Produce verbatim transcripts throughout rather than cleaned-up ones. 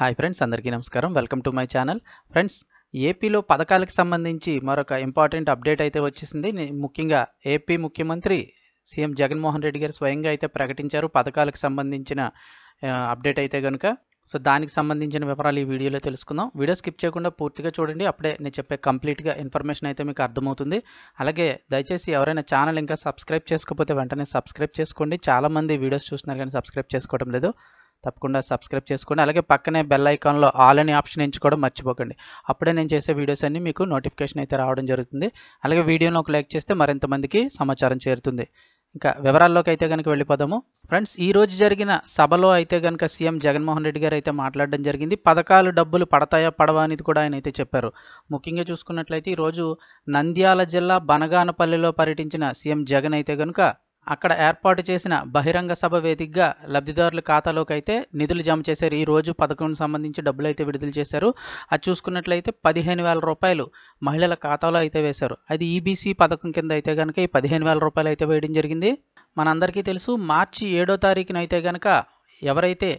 Hi friends, అందరికీ నమస్కారం. Welcome to my channel. Friends, ఏపీలో పథకాలకు సంబంధించి మరొక ఇంపార్టెంట్ అప్డేట్ అయితే వచ్చేసింది. ని- ముఖ్యంగా ఏపీ ముఖ్యమంత్రి సీఎం జగన్మోహన్ రెడ్డి గారు స్వయంగా అయితే ప్రకటించారు పథకాలకు సంబంధించిన ఆ, అప్డేట్ అయితే కనుక. సో దానికి సంబంధించిన వివరాలు ఈ వీడియోలో తెలుసుకుందాం. వీడియో స్కిప్ చేయకుండా పూర్తిగా చూడండి, అప్పుడే నేను చెప్పే కంప్లీట్గా ఇన్ఫర్మేషన్ అయితే మీకు అర్థమవుతుంది. అలాగే దయచేసి ఎవరైనా ఛానల్ ఇంకా సబ్స్క్రైబ్ చేసుకోకపోతే వెంటనే సబ్స్క్రైబ్ చేసుకోండి. చాలామంది వీడియోస్ చూస్తున్నారు కానీ సబ్స్క్రైబ్ చేసుకోవడం లేదు. తప్పకుండా సబ్స్క్రైబ్ చేసుకోండి. అలాగే పక్కనే బెల్ ఐకాన్లో ఆల్ అనే ఆప్షన్ ఎంచుకోవడం మర్చిపోకండి. అప్పుడే నేను చేసే వీడియోస్ అన్ని మీకు నోటిఫికేషన్ అయితే రావడం జరుగుతుంది. అలాగే వీడియోని ఒక లైక్ చేస్తే మరింత మందికి సమాచారం చేరుతుంది. ఇంకా వివరాల్లోకి అయితే కనుక వెళ్ళిపోదాము. ఫ్రెండ్స్, ఈ రోజు జరిగిన సభలో అయితే కనుక సీఎం జగన్మోహన్ రెడ్డి గారు అయితే మాట్లాడడం జరిగింది. పథకాలు డబ్బులు పడతాయా పడవా అనేది కూడా ఆయన అయితే చెప్పారు. ముఖ్యంగా చూసుకున్నట్లయితే ఈరోజు నంద్యాల జిల్లా బనగానపల్లిలో పర్యటించిన సీఎం జగన్ అయితే కనుక అక్కడ ఏర్పాటు చేసిన బహిరంగ సభ వేదికగా లబ్ధిదారుల ఖాతాలోకి అయితే నిధులు జమ చేశారు. ఈ రోజు పథకం సంబంధించి డబ్బులు అయితే విడుదల చేశారు. అది చూసుకున్నట్లయితే పదిహేను వేల రూపాయలు మహిళల ఖాతాలో అయితే వేశారు. అది ఈబీసీ పథకం కింద అయితే కనుక ఈ పదిహేను వేల రూపాయలు అయితే వేయడం జరిగింది. మనందరికీ తెలుసు, మార్చి ఏడో తారీఖున అయితే కనుక ఎవరైతే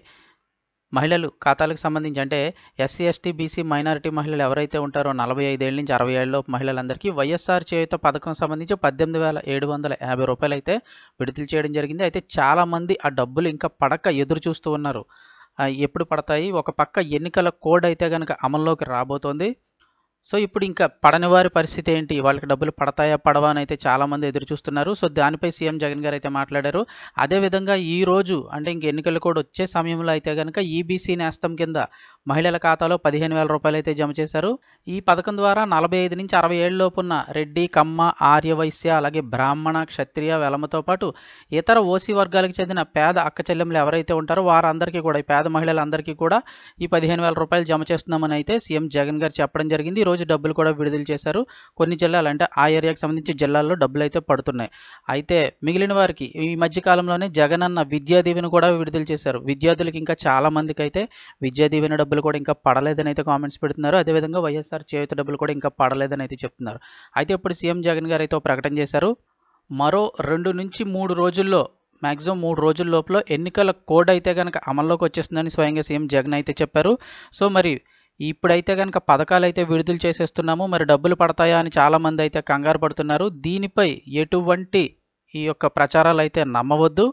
మహిళలు ఖాతాలకు సంబంధించి అంటే ఎస్సీ ఎస్టీ బీసీ మైనారిటీ మహిళలు ఎవరైతే ఉంటారో నలభై ఐదేళ్ళ నుంచి అరవై ఏళ్ళలోపు మహిళలందరికీ వైఎస్ఆర్ చేయూత పథకం సంబంధించి పద్దెనిమిది వేల ఏడు వందల యాభై రూపాయలు అయితే విడుదల చేయడం జరిగింది. అయితే చాలామంది ఆ డబ్బులు ఇంకా పడక ఎదురు చూస్తూ ఉన్నారు. ఆ, ఎప్పుడు పడతాయి? ఒక పక్క ఎన్నికల కోడ్ అయితే కనుక అమల్లోకి రాబోతోంది. సో ఇప్పుడు ఇంకా పడని వారి పరిస్థితి ఏంటి? వాళ్ళకి డబ్బులు పడతాయా పడవా అని అయితే చాలామంది ఎదురు చూస్తున్నారు. సో దానిపై సీఎం జగన్ గారు అయితే మాట్లాడారు. అదేవిధంగా ఈ రోజు అంటే ఇంక ఎన్నికలు కూడా వచ్చే సమయంలో అయితే కనుక ఈబీసీ నేస్తం కింద మహిళల ఖాతాలో పదిహేను వేల రూపాయలు అయితే జమ చేశారు. ఈ పథకం ద్వారా నలభై ఐదు నుంచి అరవై ఏళ్ళలోపు ఉన్న రెడ్డి, కమ్మ, ఆర్య వైశ్య, అలాగే బ్రాహ్మణ, క్షత్రియ, వెలమతో పాటు ఇతర ఓసీ వర్గాలకు చెందిన పేద అక్క చెల్లెములు ఎవరైతే ఉంటారో వారందరికీ కూడా, ఈ పేద మహిళలందరికీ కూడా ఈ పదిహేను వేల రూపాయలు జమ చేస్తున్నామని అయితే సీఎం జగన్ గారు చెప్పడం జరిగింది. ఈ రోజు డబ్బులు కూడా విడుదల చేశారు. కొన్ని జిల్లాలు అంటే ఆ ఏరియాకి సంబంధించి జిల్లాల్లో డబ్బులు అయితే పడుతున్నాయి. అయితే మిగిలిన వారికి ఈ మధ్య కాలంలోనే జగన్ అన్న విద్యా దీవెన కూడా విడుదల చేశారు. విద్యార్థులకి ఇంకా చాలా మందికి అయితే విద్యా దీవెన డబ్బులు కూడా ఇంకా పడలేదని అయితే కామెంట్స్ పెడుతున్నారు. అదేవిధంగా వైఎస్ఆర్ చేయూత డబ్బులు కూడా ఇంకా పడలేదని అయితే చెప్తున్నారు. అయితే ఇప్పుడు సీఎం జగన్ గారు అయితే ఒక ప్రకటన చేశారు. మరో రెండు నుంచి మూడు రోజుల్లో, మ్యాక్సిమం మూడు రోజుల లోపల ఎన్నికల కోడ్ అయితే కనుక అమల్లోకి వచ్చేస్తుందని స్వయంగా సీఎం జగన్ అయితే చెప్పారు. సో మరి ఇప్పుడైతే కనుక పథకాలు అయితే విడుదల చేసేస్తున్నాము, మరి డబ్బులు పడతాయా అని చాలామంది అయితే కంగారు పడుతున్నారు. దీనిపై ఎటువంటి ఈ యొక్క ప్రచారాలు అయితే నమ్మవద్దు.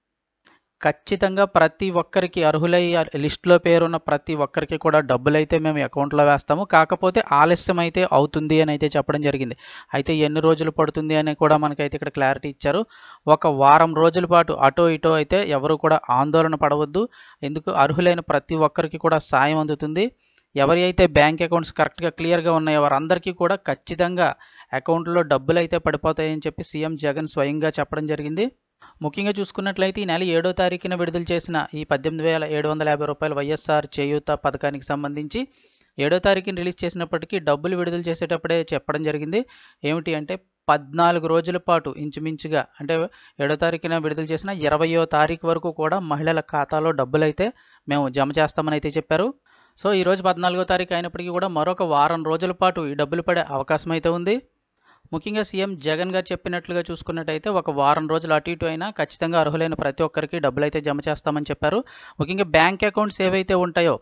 ఖచ్చితంగా ప్రతి ఒక్కరికి అర్హులై లిస్టులో పేరున్న ప్రతి ఒక్కరికి కూడా డబ్బులు అయితే మేము అకౌంట్లో వేస్తాము. కాకపోతే ఆలస్యం అయితే అవుతుంది అని అయితే చెప్పడం జరిగింది. అయితే ఎన్ని రోజులు పడుతుంది అని కూడా మనకైతే ఇక్కడ క్లారిటీ ఇచ్చారు. ఒక వారం రోజుల పాటు అటో ఇటో అయితే ఎవరు కూడా ఆందోళన పడవద్దు. ఎందుకు, అర్హులైన ప్రతి ఒక్కరికి కూడా సాయం అందుతుంది. ఎవరి అయితే బ్యాంక్ అకౌంట్స్ కరెక్ట్గా క్లియర్గా ఉన్నాయో వారందరికీ కూడా ఖచ్చితంగా అకౌంట్లో డబ్బులు అయితే పడిపోతాయని చెప్పి సీఎం జగన్ స్వయంగా చెప్పడం జరిగింది. ముఖ్యంగా చూసుకున్నట్లయితే ఈ నెల ఏడో తారీఖున విడుదల చేసిన ఈ పద్దెనిమిది వేల ఏడు వందల యాభై రూపాయల వైఎస్ఆర్ చేయూత పథకానికి సంబంధించి ఏడో తారీఖున రిలీజ్ చేసినప్పటికీ డబ్బులు విడుదల చేసేటప్పుడే చెప్పడం జరిగింది. ఏమిటి అంటే పద్నాలుగు రోజుల పాటు ఇంచుమించుగా, అంటే ఏడో తారీఖున విడుదల చేసిన ఇరవయో తారీఖు వరకు కూడా మహిళల ఖాతాలో డబ్బులు అయితే మేము జమ చేస్తామని అయితే చెప్పారు. సో ఈరోజు పద్నాలుగో తారీఖు అయినప్పటికీ కూడా మరొక వారం రోజుల పాటు ఈ డబ్బులు పడే అవకాశం అయితే ఉంది. ముఖ్యంగా సీఎం జగన్ గారు చెప్పినట్లుగా చూసుకున్నట్టయితే ఒక వారం రోజులు అటు ఇటు అయినా ఖచ్చితంగా అర్హులైన ప్రతి ఒక్కరికి డబ్బులు అయితే జమ చేస్తామని చెప్పారు. ముఖ్యంగా బ్యాంక్ అకౌంట్స్ ఏవైతే ఉంటాయో,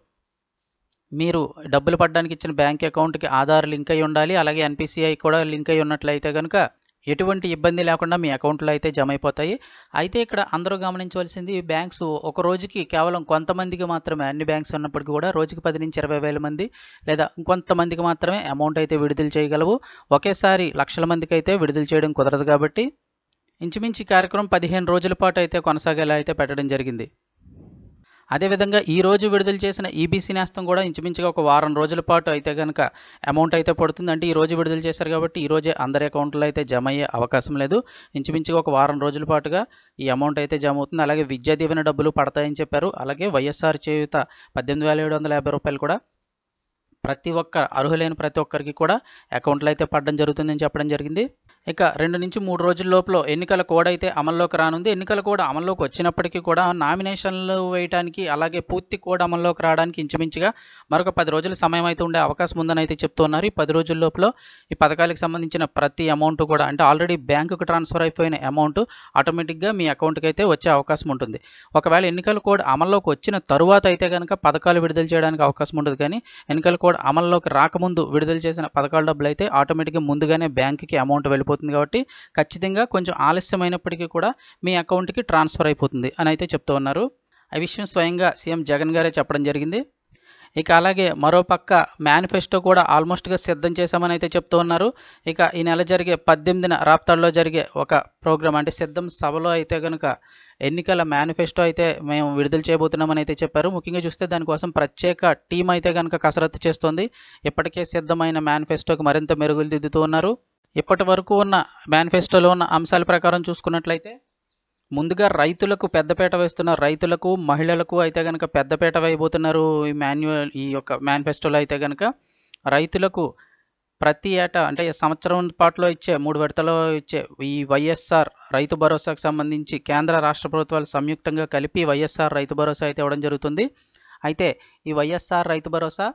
మీరు డబ్బులు పడడానికి ఇచ్చిన బ్యాంక్ అకౌంట్కి ఆధార్ లింక్ అయి ఉండాలి. అలాగే ఎన్పిసిఐ కూడా లింక్ అయి ఉన్నట్లయితే కనుక ఎటువంటి ఇబ్బంది లేకుండా మీ అకౌంట్లో అయితే జమ అయిపోతాయి. అయితే ఇక్కడ అందరూ గమనించవలసింది, బ్యాంక్స్ ఒక రోజుకి కేవలం కొంతమందికి మాత్రమే, అన్ని బ్యాంక్స్ ఉన్నప్పటికీ కూడా రోజుకి పది నుంచి ఇరవై వేల మంది లేదా ఇంకొంతమందికి మాత్రమే అమౌంట్ అయితే విడుదల చేయగలవు. ఒకేసారి లక్షల మందికి అయితే విడుదల చేయడం కుదరదు. కాబట్టి ఇంచుమించు ఈ కార్యక్రమం పదిహేను రోజుల పాటు అయితే కొనసాగేలా అయితే పెట్టడం జరిగింది. అదేవిధంగా ఈ రోజు విడుదల చేసిన ఈబీసీ నేస్తం కూడా ఇంచుమించుగా ఒక వారం రోజుల పాటు అయితే కనుక అమౌంట్ అయితే పడుతుంది. అంటే ఈ రోజు విడుదల చేశారు కాబట్టి ఈ రోజే అందరి అకౌంట్లో అయితే జమ అయ్యే అవకాశం లేదు. ఇంచుమించుగా ఒక వారం రోజుల పాటుగా ఈ అమౌంట్ అయితే జమ అవుతుంది. అలాగే విద్యా దీవెన డబ్బులు పడతాయని చెప్పారు. అలాగే వైఎస్ఆర్ చేయూత పద్దెనిమిది వేల ఏడు వందల యాభై రూపాయలు కూడా ప్రతి ఒక్క అర్హులైన ప్రతి ఒక్కరికి కూడా అకౌంట్లో అయితే పడడం జరుగుతుందని చెప్పడం జరిగింది. ఇక రెండు నుంచి మూడు రోజుల లోపల ఎన్నికల కోడ్ అయితే అమల్లోకి రానుంది. ఎన్నికల కోడ్ అమల్లోకి వచ్చినప్పటికీ కూడా నామినేషన్లు వేయడానికి అలాగే పూర్తి కోడ్ అమల్లోకి రావడానికి ఇంచుమించుగా మరొక పది రోజుల సమయం అయితే ఉండే అవకాశం ఉందని అయితే చెప్తున్నారు. ఈ పది రోజుల లోపల ఈ పథకాలకు సంబంధించిన ప్రతి అమౌంట్ కూడా అంటే ఆల్రెడీ బ్యాంకుకు ట్రాన్స్ఫర్ అయిపోయిన అమౌంట్ ఆటోమేటిక్గా మీ అకౌంట్కి అయితే వచ్చే అవకాశం ఉంటుంది. ఒకవేళ ఎన్నికల కోడ్ అమల్లోకి వచ్చిన తరువాత అయితే కనుక పథకాలు విడుదల చేయడానికి అవకాశం ఉండదు. కానీ ఎన్నికల కోడ్ అమల్లోకి రాకముందు విడుదల చేసిన పథకాల డబ్బులు అయితే ఆటోమేటిక్గా ముందుగానే బ్యాంకుకి అమౌంట్ వెళ్ళిపోతుంది కాబట్టి ఖచ్చితంగా కొంచెం ఆలస్యమైనప్పటికీ కూడా మీ అకౌంట్కి ట్రాన్స్ఫర్ అయిపోతుంది అని అయితే చెప్తూ ఉన్నారు. ఆ విషయం స్వయంగా సీఎం జగన్ గారే చెప్పడం జరిగింది. ఇక అలాగే మరోపక్క మేనిఫెస్టో కూడా ఆల్మోస్ట్గా సిద్ధం చేశామని అయితే చెప్తూ ఉన్నారు. ఇక ఈ నెల జరిగే పద్దెనిమిదిన రాప్తాడులో జరిగే ఒక ప్రోగ్రామ్ అంటే సిద్ధం సభలో అయితే కనుక ఎన్నికల మేనిఫెస్టో అయితే మేము విడుదల చేయబోతున్నామని అయితే చెప్పారు. ముఖ్యంగా చూస్తే దానికోసం ప్రత్యేక టీం అయితే కనుక కసరత్తు చేస్తోంది. ఇప్పటికే సిద్ధమైన మేనిఫెస్టోకి మరింత మెరుగులు దిద్దుతూ ఉన్నారు. ఇప్పటి వరకు ఉన్న మేనిఫెస్టోలో ఉన్న అంశాల ప్రకారం చూసుకున్నట్లయితే ముందుగా రైతులకు పెద్దపీట వేస్తున్నారు. రైతులకు మహిళలకు అయితే కనుక పెద్దపీట వేయబోతున్నారు. ఈ మాన్యువల్ ఈ యొక్క మేనిఫెస్టోలో అయితే కనుక రైతులకు ప్రతి ఏటా అంటే సంవత్సరం పాటులో ఇచ్చే మూడు విడతలో ఇచ్చే ఈ వైఎస్ఆర్ రైతు భరోసాకు సంబంధించి కేంద్ర రాష్ట్ర ప్రభుత్వాలు సంయుక్తంగా కలిపి వైఎస్ఆర్ రైతు భరోసా అయితే ఇవ్వడం జరుగుతుంది. అయితే ఈ వైఎస్ఆర్ రైతు భరోసా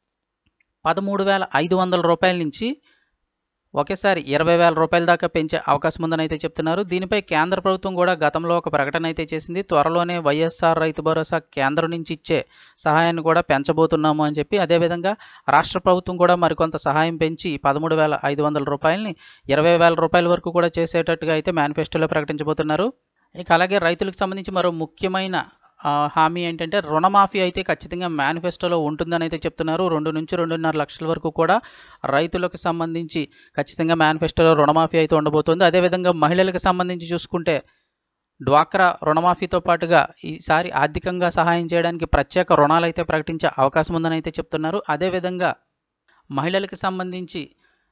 పదమూడు వేల ఐదు వందల రూపాయల నుంచి ఒకేసారి ఇరవై వేల రూపాయల దాకా పెంచే అవకాశం ఉందని అయితే చెప్తున్నారు. దీనిపై కేంద్ర ప్రభుత్వం కూడా గతంలో ఒక ప్రకటన అయితే చేసింది. త్వరలోనే వైఎస్ఆర్ రైతు భరోసా కేంద్రం నుంచి ఇచ్చే సహాయాన్ని కూడా పెంచబోతున్నాము అని చెప్పి, అదేవిధంగా రాష్ట్ర ప్రభుత్వం కూడా మరికొంత సహాయం పెంచి పదమూడు వేల ఐదు వందల రూపాయలని ఇరవై వేల రూపాయల వరకు కూడా చేసేటట్టుగా అయితే మేనిఫెస్టోలో ప్రకటించబోతున్నారు. ఇక అలాగే రైతులకు సంబంధించి మరో ముఖ్యమైన హామీ ఏంటంటే రుణమాఫీ అయితే ఖచ్చితంగా మేనిఫెస్టోలో ఉంటుందని అయితే చెప్తున్నారు. రెండు నుంచి రెండున్నర లక్షల వరకు కూడా రైతులకు సంబంధించి ఖచ్చితంగా మేనిఫెస్టోలో రుణమాఫీ అయితే ఉండబోతుంది. అదేవిధంగా మహిళలకు సంబంధించి చూసుకుంటే డ్వాక్రా రుణమాఫీతో పాటుగా ఈసారి ఆర్థికంగా సహాయం చేయడానికి ప్రత్యేక రుణాలు అయితే ప్రకటించే అవకాశం ఉందని అయితే చెప్తున్నారు. అదేవిధంగా మహిళలకు సంబంధించి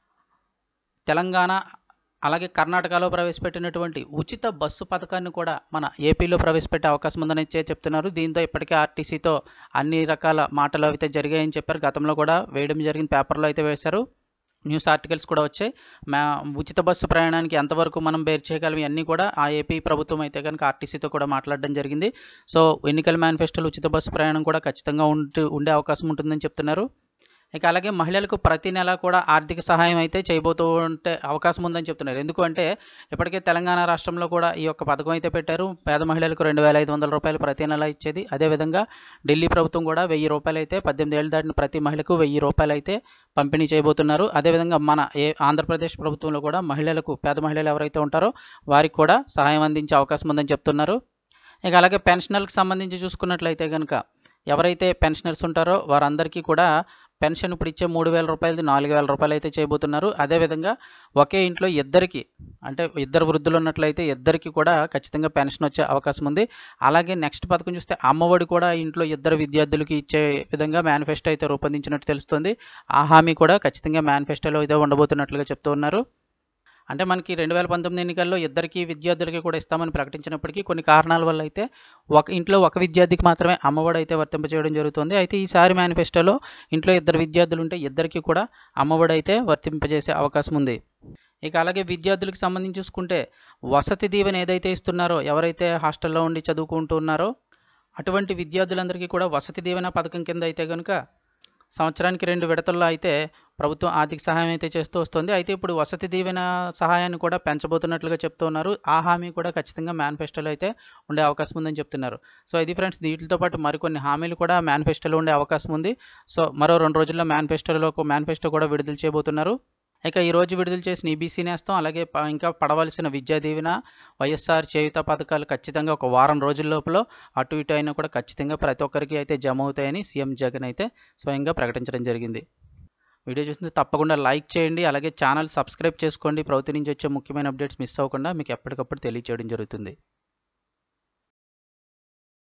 తెలంగాణ అలాగే కర్ణాటకలో ప్రవేశపెట్టినటువంటి ఉచిత బస్సు పథకాన్ని కూడా మన ఏపీలో ప్రవేశపెట్టే అవకాశం ఉందని చెప్తున్నారు. దీంతో ఇప్పటికే ఆర్టీసీతో అన్ని రకాల మాటలు అయితే జరిగాయని చెప్పారు. గతంలో కూడా వేయడం జరిగిన పేపర్లో అయితే వేశారు. న్యూస్ ఆర్టికల్స్ కూడా వచ్చాయి. మా ఉచిత బస్సు ప్రయాణానికి ఎంతవరకు మనం బేర్ చేయగలం ఇవన్నీ కూడా ఆ ఏపీ ప్రభుత్వం అయితే కనుక ఆర్టీసీతో కూడా మాట్లాడడం జరిగింది. సో ఎన్నికల మేనిఫెస్టోలో ఉచిత బస్సు ప్రయాణం కూడా ఖచ్చితంగా ఉంటూ ఉండే అవకాశం ఉంటుందని చెప్తున్నారు. ఇక అలాగే మహిళలకు ప్రతి నెల కూడా ఆర్థిక సహాయం అయితే చేయబోతూ ఉంటే అవకాశం ఉందని చెప్తున్నారు. ఎందుకంటే ఇప్పటికే తెలంగాణ రాష్ట్రంలో కూడా ఈ యొక్క పథకం అయితే పెట్టారు. పేద మహిళలకు రెండు వేల ఐదు వందల రూపాయలు ప్రతి నెల ఇచ్చేది. అదేవిధంగా ఢిల్లీ ప్రభుత్వం కూడా వెయ్యి రూపాయలు అయితే పద్దెనిమిది ఏళ్ళు దాటిన ప్రతి మహిళకు వెయ్యి రూపాయలు అయితే పంపిణీ చేయబోతున్నారు. అదేవిధంగా మన ఏ ఆంధ్రప్రదేశ్ ప్రభుత్వంలో కూడా మహిళలకు పేద మహిళలు ఎవరైతే ఉంటారో వారికి కూడా సహాయం అందించే అవకాశం ఉందని చెప్తున్నారు. ఇక అలాగే పెన్షనర్లకు సంబంధించి చూసుకున్నట్లయితే కనుక ఎవరైతే పెన్షనర్స్ ఉంటారో వారందరికీ కూడా పెన్షన్ ఇప్పుడు ఇచ్చే మూడు వేల రూపాయలది నాలుగు వేల రూపాయలు అయితే చేయబోతున్నారు. అదేవిధంగా ఒకే ఇంట్లో ఇద్దరికి అంటే ఇద్దరు వృద్ధులు ఉన్నట్లయితే ఇద్దరికి కూడా ఖచ్చితంగా పెన్షన్ వచ్చే అవకాశం ఉంది. అలాగే నెక్స్ట్ పథకం చూస్తే అమ్మఒడి కూడా ఇంట్లో ఇద్దరు విద్యార్థులకి ఇచ్చే విధంగా మేనిఫెస్టో అయితే రూపొందించినట్టు తెలుస్తుంది. ఆ హామీ కూడా ఖచ్చితంగా మేనిఫెస్టోలో అయితే ఉండబోతున్నట్లుగా చెప్తూ ఉన్నారు. అంటే మనకి రెండు వేల పంతొమ్మిది ఎన్నికల్లో ఇద్దరికి విద్యార్థులకి కూడా ఇస్తామని ప్రకటించినప్పటికీ కొన్ని కారణాల వల్ల అయితే ఒక ఇంట్లో ఒక విద్యార్థికి మాత్రమే అమ్మఒడి అయితే వర్తింపజేయడం జరుగుతుంది. అయితే ఈసారి మేనిఫెస్టోలో ఇంట్లో ఇద్దరు విద్యార్థులు ఉంటే ఇద్దరికి కూడా అమ్మఒడి అయితే వర్తింపజేసే అవకాశం ఉంది. ఇక అలాగే విద్యార్థులకు సంబంధించి చూసుకుంటే వసతి దీవెన ఏదైతే ఇస్తున్నారో ఎవరైతే హాస్టల్లో ఉండి చదువుకుంటూ ఉన్నారో అటువంటి విద్యార్థులందరికీ కూడా వసతి దీవెన పథకం కింద అయితే కనుక సంవత్సరానికి రెండు విడతల్లో అయితే ప్రభుత్వం ఆర్థిక సహాయం అయితే చేస్తూ వస్తుంది. అయితే ఇప్పుడు వసతి దీవెన సహాయాన్ని కూడా పెంచబోతున్నట్లుగా చెప్తున్నారు. ఆ హామీ కూడా ఖచ్చితంగా మేనిఫెస్టోలో అయితే ఉండే అవకాశం ఉందని చెప్తున్నారు. సో ఇది ఫ్రెండ్స్, వీటితో పాటు మరికొన్ని హామీలు కూడా మేనిఫెస్టోలో ఉండే అవకాశం ఉంది. సో మరో రెండు రోజుల్లో మేనిఫెస్టోలో మేనిఫెస్టో కూడా విడుదల చేయబోతున్నారు. ఇక ఈరోజు విడుదల చేసిన ఈబీసీ నేస్తం అలాగే ఇంకా పడవలసిన విద్యా దీవెన వైఎస్ఆర్ చేయూత పథకాలు ఖచ్చితంగా ఒక వారం రోజుల లోపల అటు ఇటు అయినా కూడా ఖచ్చితంగా ప్రతి ఒక్కరికి అయితే జమ అవుతాయని సీఎం జగన్ అయితే స్వయంగా ప్రకటించడం జరిగింది. వీడియో చూస్తే తప్పకుండా లైక్ చేయండి, అలాగే ఛానల్ సబ్స్క్రైబ్ చేసుకోండి. ప్రభుత్వం నుంచి వచ్చే ముఖ్యమైన అప్డేట్స్ మిస్ అవ్వకుండా మీకు ఎప్పటికప్పుడు తెలియజేయడం జరుగుతుంది.